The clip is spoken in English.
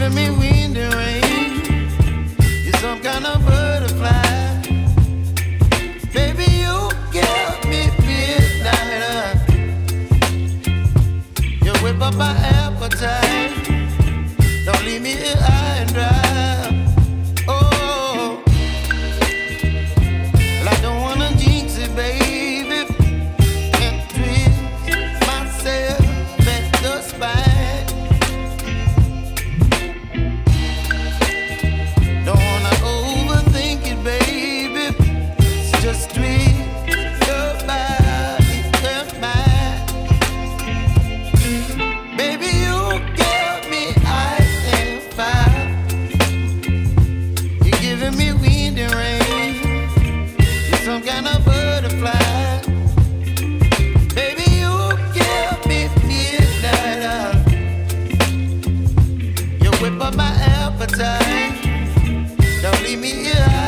giving me wind and rain. You're some kind of butterfly. Baby, you give me midnight. You whip up my appetite. Don't leave me here high and dry. Oh, well, I don't wanna jinx it, baby. Can't twist myself at the spine. Don't wanna overthink it, baby. It's just twist your body and mine. Baby, you give me ice and fire. You're giving me wind and rain. You're some kind of butterfly. Baby, you give me midnight. You whip up my appetite. Don't leave me here.